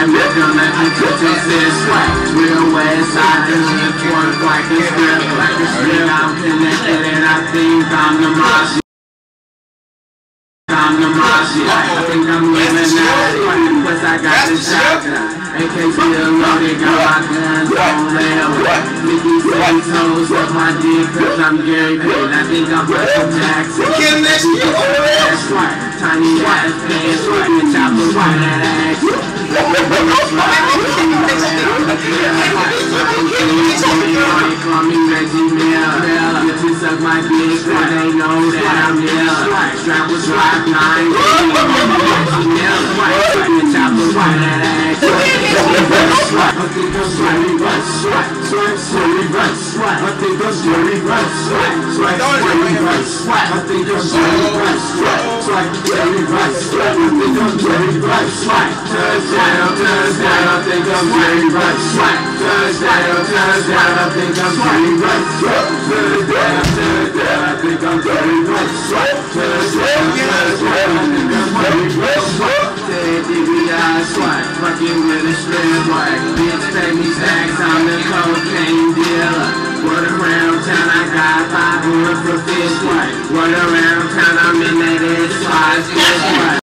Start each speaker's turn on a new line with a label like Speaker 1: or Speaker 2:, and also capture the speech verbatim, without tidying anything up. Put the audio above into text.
Speaker 1: that milk, don't let me touch your sis. Real west side, and live work like a strip, like a strip. I'm connected and I think I'm the mob. I'm the mob shit. I think I'm living now. Plus I got the shotgun. A K still loaded, got my guns on rail. Mickey says toes up my dick cause I'm Gary Payne. I think I'm Michael Jackson. That's right. Tiny ass pants, right. And chopper right that ass. Call me Reggie Miller. If you suck my dick, then they know that I'm ill. Strap was right, nine. Reggie Miller. And chopper right that ass. I think I'm Jerry Rush, swipe, swipe, Jerry Rush, swipe. I think I'm Jerry Rush, swipe, swipe, Jerry Rush, swipe. I think I'm Jerry Rush, swipe, swipe, Jerry Rush, swipe. I think I'm Jerry Rush, swipe. Touchdown, touchdown, I think I'm Jerry Rush, swipe. Touchdown, touchdown, I think I'm Jerry Rush, swipe. Touchdown, touchdown, I think I'm Jerry Rush, swipe. Touchdown, touchdown, I think I'm Jerry Rush, swipe. D B I swipe, fucking with a strip boy. Bitch pay me stacks, I'm the cocaine dealer. Run around town, I got five hundred for fish, what? Run around town, I'm in that S five fish, what?